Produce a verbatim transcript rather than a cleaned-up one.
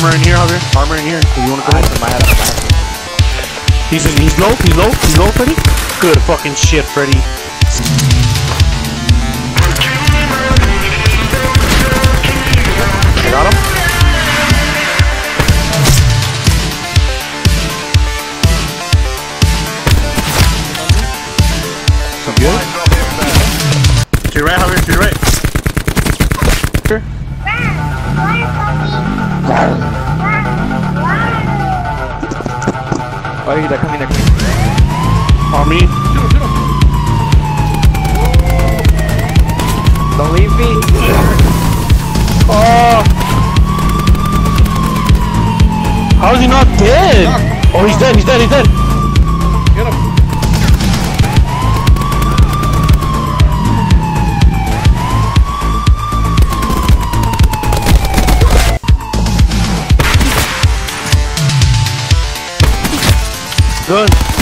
armor in here, Javier. Armor in here. If you wanna go. I have some, I have some, I have some. He's in, he's low, he's low, he's low, Freddy. Good fucking shit, Freddy. I got him. So good. To your right, Javier, to your right. Here. Oh, they're coming, they're coming. On me. Shoot him, shoot him. Don't leave me. Oh! How is he not dead? Oh, he's dead, he's dead, he's dead. Get him. Good.